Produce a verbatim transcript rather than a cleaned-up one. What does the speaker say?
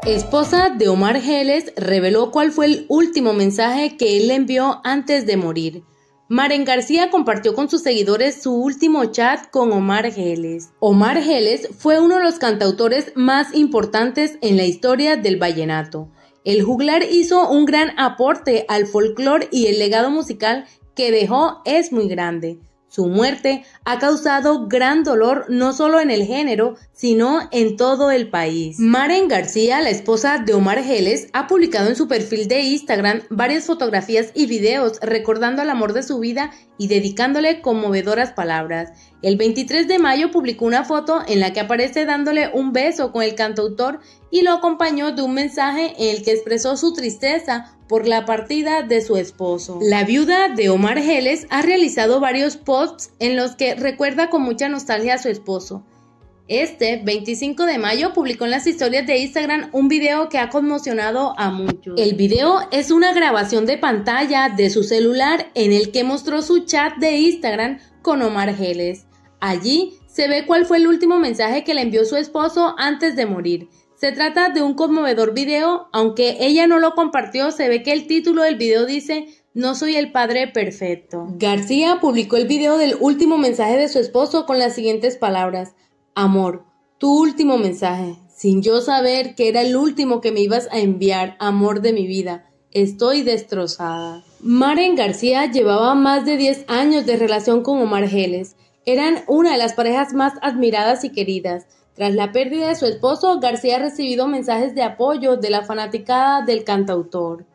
Esposa de Omar Geles reveló cuál fue el último mensaje que él le envió antes de morir. Maren García compartió con sus seguidores su último chat con Omar Geles. Omar Geles fue uno de los cantautores más importantes en la historia del vallenato. El juglar hizo un gran aporte al folclore y el legado musical que dejó es muy grande. Su muerte ha causado gran dolor no solo en el género, sino en todo el país. Maren García, la esposa de Omar Geles, ha publicado en su perfil de Instagram varias fotografías y videos recordando el amor de su vida y dedicándole conmovedoras palabras. El veintitrés de mayo publicó una foto en la que aparece dándole un beso con el cantautor y lo acompañó de un mensaje en el que expresó su tristeza por la partida de su esposo. La viuda de Omar Geles ha realizado varios posts en los que recuerda con mucha nostalgia a su esposo. Este veinticinco de mayo publicó en las historias de Instagram un video que ha conmocionado a muchos. El video es una grabación de pantalla de su celular en el que mostró su chat de Instagram con Omar Geles. Allí se ve cuál fue el último mensaje que le envió su esposo antes de morir. Se trata de un conmovedor video, aunque ella no lo compartió, se ve que el título del video dice "No soy el padre perfecto". García publicó el video del último mensaje de su esposo con las siguientes palabras: "Amor, tu último mensaje, sin yo saber que era el último que me ibas a enviar, amor de mi vida, estoy destrozada". Maren García llevaba más de diez años de relación con Omar Geles. Eran una de las parejas más admiradas y queridas. Tras la pérdida de su esposo, García ha recibido mensajes de apoyo de la fanaticada del cantautor.